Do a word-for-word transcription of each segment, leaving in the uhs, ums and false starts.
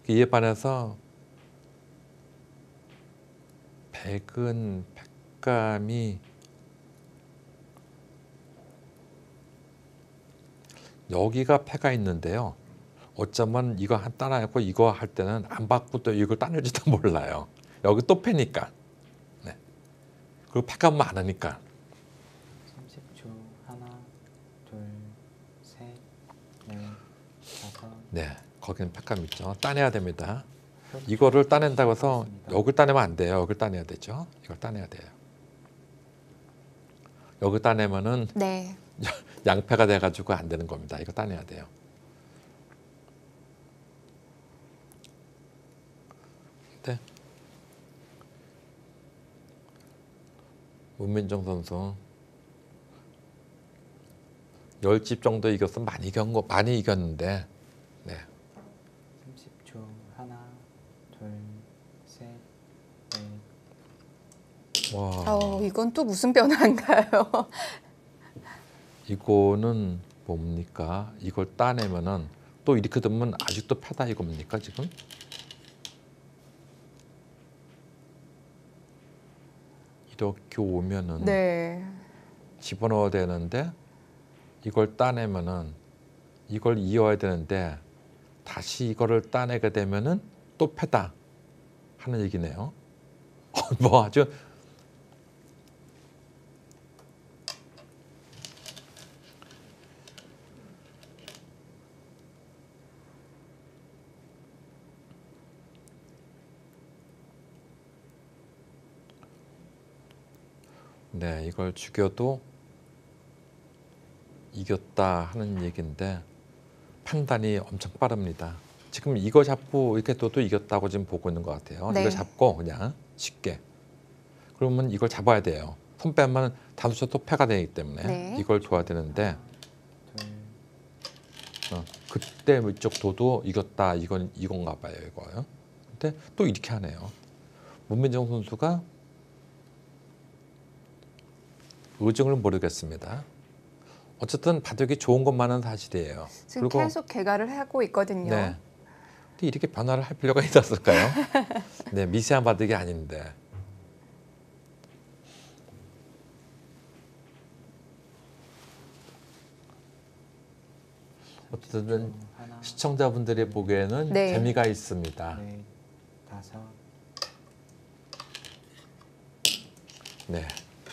이에 반해서 백은 팩감이 여기가 패가 있는데요. 어쩌면 이거 한 따라하고 이거 할 때는 안 받고 또 이걸 따낼지도 몰라요. 여기 또 패니까. 네. 그리고 패가 많으니까. 삼십 초. 하나, 둘, 셋, 넷, 다섯. 네, 거기는 패감 있죠. 따내야 됩니다. 이거를 따낸다고 해서 여기를 따내면 안 돼요. 여기를 따내야 되죠. 이걸 따내야 돼요. 여기 따내면은 네. 양패가 돼가지고 안 되는 겁니다. 이거 따내야 돼요. 네. 문민정 선수 열 집 정도 이겼으면 많이 이긴 거 많이 이겼는데, 네. 삼십 초. 하나, 둘, 셋, 넷. 와. 어, 이건 또 무슨 변화인가요? 이거는 뭡니까? 이걸 따내면은 또 이렇게 되면 아직도 패다 이겁니까 지금? 이렇게 오면은 네. 집어넣어야 되는데 이걸 따내면은 이걸 이어야 되는데 다시 이거를 따내게 되면은 또 패다 하는 얘기네요. 뭐 아주 네, 이걸 죽여도 이겼다 하는 얘기인데 판단이 엄청 빠릅니다. 지금 이거 잡고 이렇게 둬도 이겼다고 지금 보고 있는 것 같아요. 네. 이거 잡고 그냥 쉽게. 그러면 이걸 잡아야 돼요. 손 빼면 단수쳐 또 패가 되기 때문에 네. 이걸 줘야 되는데 둘. 어, 그때 이쪽 둬도 이겼다 이건 이건가 봐요 이거요. 근데 또 이렇게 하네요. 문민정 선수가 의중을 모르겠습니다. 어쨌든 바둑이 좋은 것만은 사실이에요. 지금 계속 개가를 하고 있거든요. 네. 근데 이렇게 변화를 할 필요가 있었을까요? 네, 미세한 바둑이 아닌데. 어쨌든 하나, 시청자분들이 보기에는 네. 재미가 있습니다. 넷, 다섯. 네.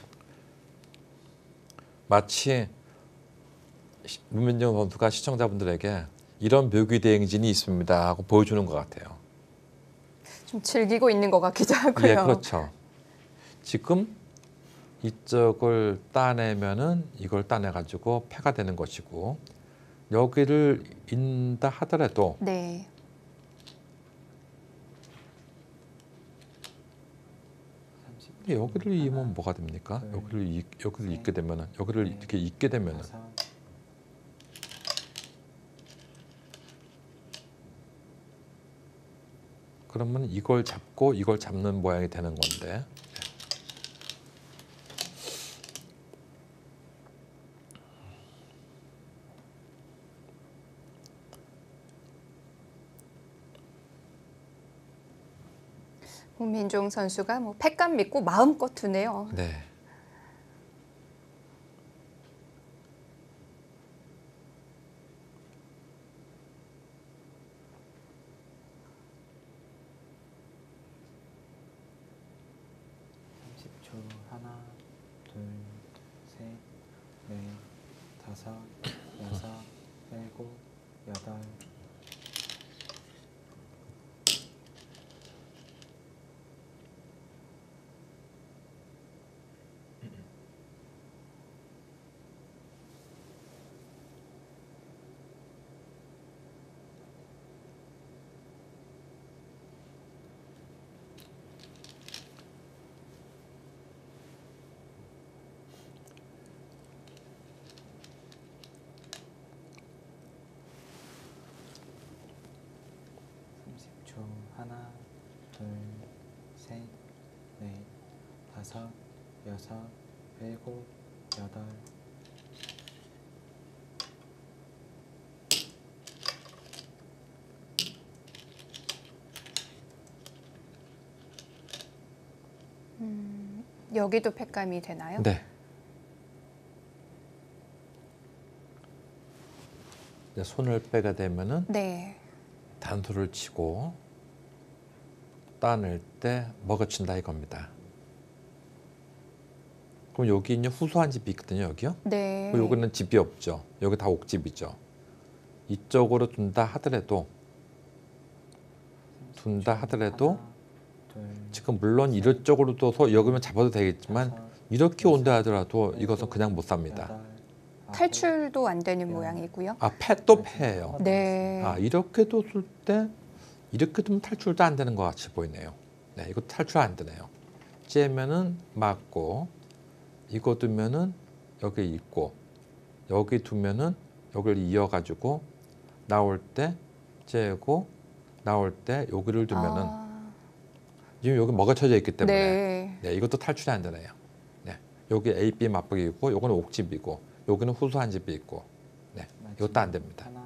마치 시- 문민정 선수가 시청자분들에게 이런 묘기 대행진이 있습니다 하고 보여주는 것 같아요. 좀 즐기고 있는 것 같기도 하고요. 예, 그렇죠. 지금 이쪽을 따내면은 이걸 따내 가지고 패가 되는 것이고 여기를 인다 하더라도 네. 삼십 초. 근데 여기를 이으면 하나, 뭐가 됩니까? 둘, 여기를 이, 여기를 셋, 잇게 되면은 여기를 넷, 이렇게 잇게 되면은 다섯. 그러면 이걸 잡고 이걸 잡는 모양이 되는 건데. 홍민종 선수가 뭐 패감 믿고 마음껏 두네요. 네. 삼십 초. 하나, 둘, 셋, 넷, 다섯, 여섯, 일곱, 여덟. 삼십 초. 하나, 둘, 셋, 넷, 다섯, 여섯, 일곱, 여덟. 여기도 팩감이 되나요? 네. 이제 손을 빼게 되면은 네. 단수를 치고 따낼 때 먹어친다 이겁니다. 그럼 여기 있는 후소한 집이 있거든요. 여기요. 네. 그리고 여기는 집이 없죠. 여기 다 옥집이죠. 이쪽으로 둔다 하더라도 둔다 하더라도 하나, 둘, 지금 물론 이쪽으로 둬서 여기면 잡아도 되겠지만 다섯, 이렇게 온다 하더라도 일곱, 이것은 그냥 못 삽니다. 여덟, 아홉, 탈출도 안 되는 모양이고요. 아, 패 또 패예요. 네. 아, 이렇게 뒀을 때 이렇게 두면 탈출도 안 되는 것 같이 보이네요. 네, 이거 탈출 안 되네요. 째면은 맞고 이거 두면은 여기 있고 여기 두면은 여기를 이어가지고 나올 때 째고 나올 때 여기를 두면은 아, 지금 여기 먹어쳐져 있기 때문에 네. 네, 이것도 탈출이 안 되네요. 네, 여기 A, B 맞박이고 요거는 옥집이고 여기는 후소한 집이 있고 네, 이것도 안 됩니다. 하나,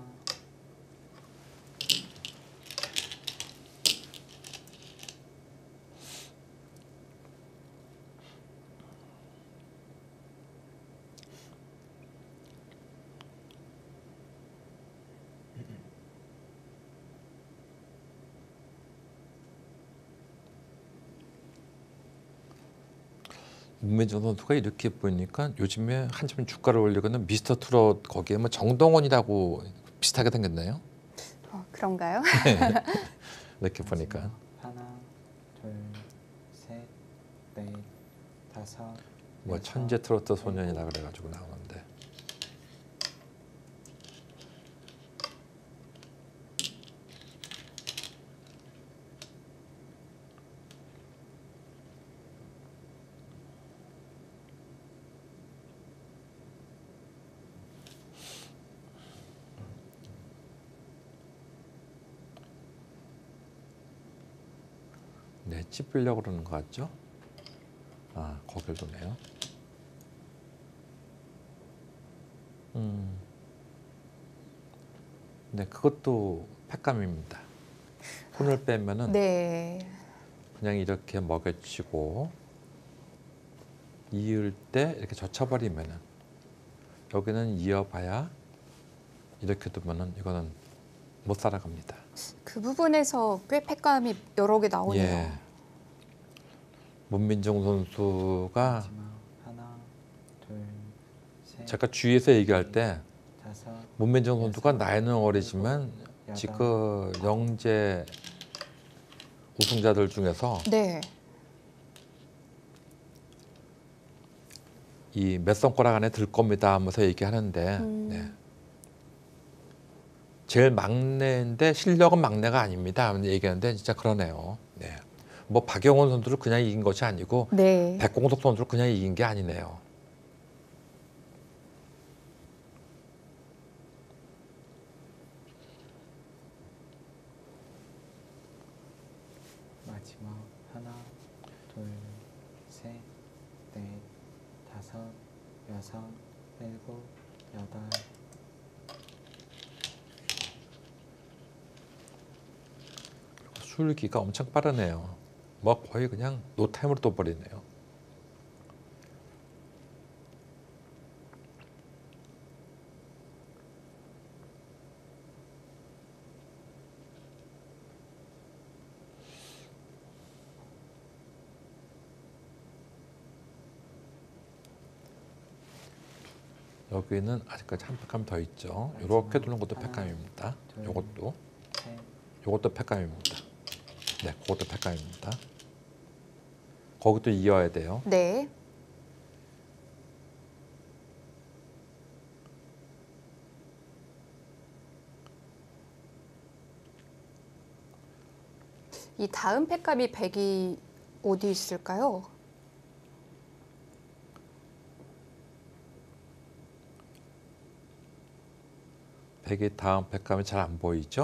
문민정 선수가 이렇게 보니까 요즘에 한참 주가를 올리고는 미스터 트롯 거기에 뭐 정동원이라고 비슷하게 생겼나요? 어, 그런가요? 이렇게 보니까 마지막 하나, 둘, 셋, 넷, 다섯, 뭐 여섯, 천재 트로트 소년이라 그래가지고 나오는데 네, 찝으려고 그러는 것 같죠? 아, 거길 도네요. 음, 네, 그것도 팩감입니다. 손을 빼면은 네. 그냥 이렇게 먹여치고 이을 때 이렇게 젖혀버리면은 여기는 이어봐야 이렇게 두면은 이거는 못 살아갑니다. 그 부분에서 꽤 팩감이 여러 개 나오네요. 예. 문민정 선수가 마지막 하나, 둘, 셋, 제가 주위에서 얘기할 때 다섯, 문민정 선수가 나이는 어리지만 여덟, 지금 영재 우승자들 중에서 네. 이 몇 손가락 안에 들 겁니다 하면서 얘기하는데 음. 네. 제일 막내인데 실력은 막내가 아닙니다 하면서 얘기하는데 진짜 그러네요. 네. 뭐 박영원 선수를 그냥 이긴 것이 아니고 네. 백공석 선수를 그냥 이긴 게 아니네요. 마지막 하나, 둘, 셋, 넷, 다섯, 여섯, 일곱, 여덟, 술기가 엄청 빠르네요. 뭐 거의 그냥 노타임으로 떠버리네요. 여기는 아직까지 한 팩감 더 있죠. 이렇게 두는 것도 팩감입니다. 요것도 셋, 요것도 팩감입니다. 네, 그것도 팩감입니다. 거기도 이어야 돼요. 네. 이 다음 팩감이 백이 어디 있을까요? 백이 다음 팩감이 잘 안 보이죠?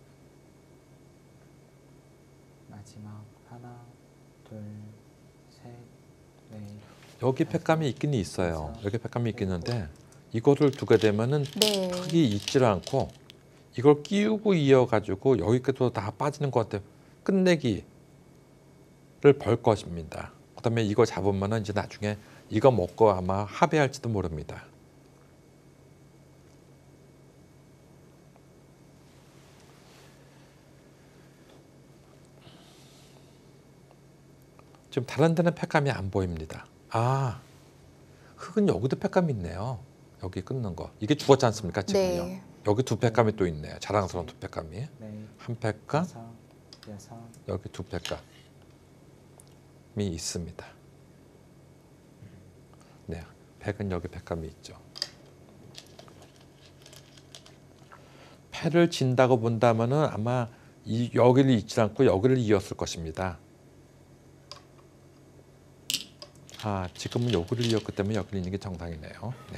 마지막 하나, 둘, 셋, 넷, 여기 팩감이 있긴 있어요. 여기 팩감이 있긴 있는데 이거를 두게 되면은 네. 크게 있지를 않고 이걸 끼우고 이어가지고 여기까지도 다 빠지는 것 같아요. 끝내기를 벌 것입니다. 그다음에 이거 잡으면은 이제 나중에 이거 먹고 아마 합의할지도 모릅니다. 지금 다른 데는 팩감이 안 보입니다. 아, 흙은 여기도 팩감이 있네요. 여기 끊는 거. 이게 죽었지 않습니까? 지금요. 네. 여기 두 팩감이 또 있네요. 자랑스러운 두 팩감이. 네, 한 팩감, 다섯, 여섯, 여기 두 팩감이 있습니다. 네, 팩은 여기 팩감이 있죠. 패를 진다고 본다면은 아마 이 여기를 잇지 않고 여기를 이었을 것입니다. 아, 지금은 여기를 이었기 때문에 여기를 있는 게 정상이네요. 네.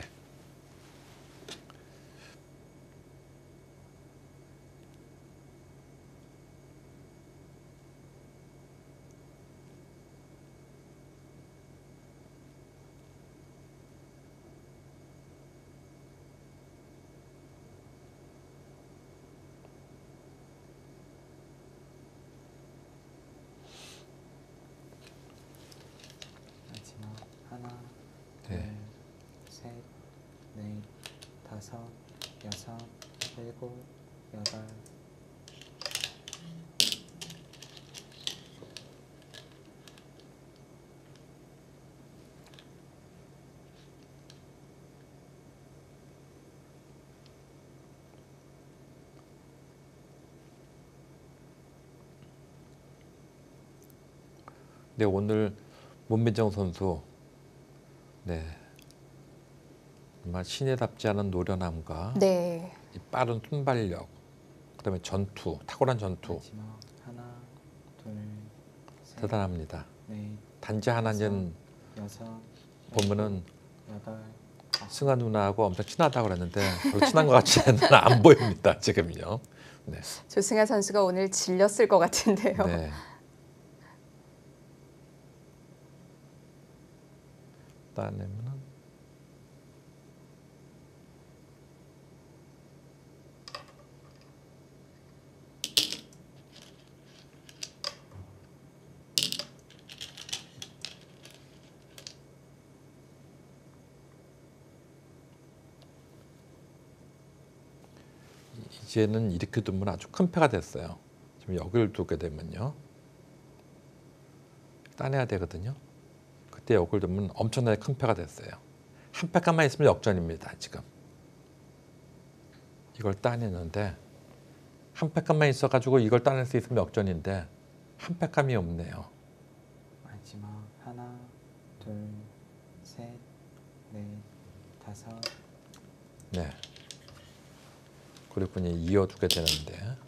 마지막 하나, 네. 둘, 셋, 넷, 다섯, 여섯, 일곱, 여덟. 네, 오늘 문민정 선수, 네, 정말 신예답지 않은 노련함과 네. 이 빠른 순발력, 그다음에 전투, 탁월한 전투 마지막 하나, 둘, 셋, 대단합니다. 넷, 단지 하나는 여섯, 보면은 여덟, 아홉. 승아 누나하고 엄청 친하다고 그랬는데 별로 친한 것 같지는 안 보입니다. 지금요. 네, 조승아 선수가 오늘 질렸을 것 같은데요. 네. 따내면은 이제는 이렇게 두면 아주 큰 패가 됐어요. 지금 여기를 두게 되면요, 따내야 되거든요. 그때 여기를 두면 엄청나게 큰 패가 됐어요. 한 패감만 있으면 역전입니다. 지금 이걸 따내는데 한 패감만 있어가지고 이걸 따낼 수 있으면 역전인데 한 패감이 없네요. 마지막 하나, 둘, 셋, 넷, 다섯. 네. 그리고 이제 이어두게 되는데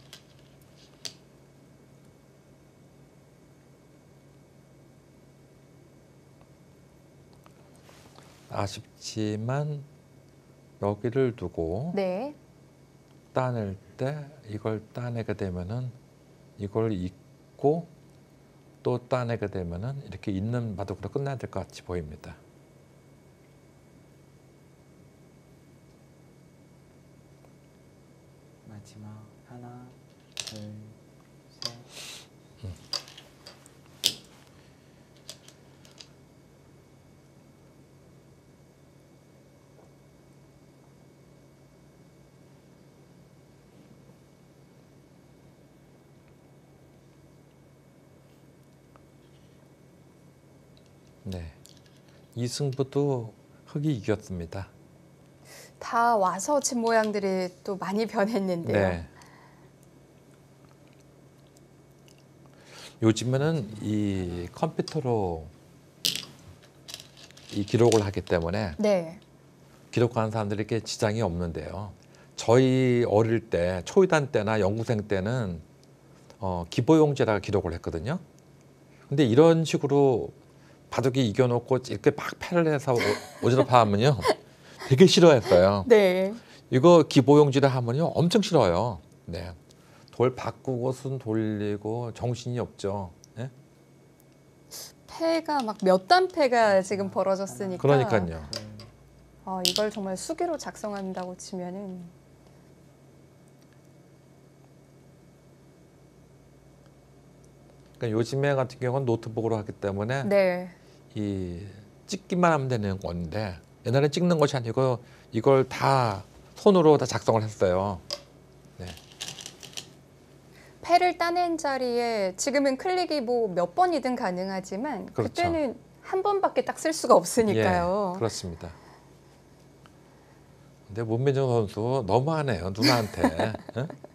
아쉽지만 여기를 두고 네. 따낼 때 이걸 따내게 되면은 이걸 잊고 또 따내게 되면은 이렇게 있는 바둑으로 끝나야 될 것 같이 보입니다. 마지막 하나, 둘, 셋. 네, 이 승부도 흑이 이겼습니다. 다 와서 집 모양들이 또 많이 변했는데요. 네. 요즘에는 이 컴퓨터로 이 기록을 하기 때문에 네. 기록하는 사람들에게 지장이 없는데요. 저희 어릴 때 초이단 때나 연구생 때는 어, 기보용지에다가 기록을 했거든요. 근데 이런 식으로 바둑이 이겨놓고 이렇게 막 패를 해서 오지랖하면요 되게 싫어했어요. 네. 이거 기보용지를 하면요 엄청 싫어요. 네, 돌 바꾸고 순 돌리고 정신이 없죠. 네? 패가 막 몇 단패가 지금 벌어졌으니까. 그러니까요. 둘, 어, 이걸 정말 수기로 작성한다고 치면은 그러니까 요즘에 같은 경우는 노트북으로 하기 때문에 네. 이 찍기만 하면 되는 건데 옛날에 찍는 것이 아니고 이걸 다 손으로 다 작성을 했어요. 네. 패를 따낸 자리에 지금은 클릭이 뭐 몇 번이든 가능하지만 그렇죠. 그때는 한 번밖에 딱 쓸 수가 없으니까요. 예, 그렇습니다. 근데 문민정 선수 너무하네요 누나한테. 응?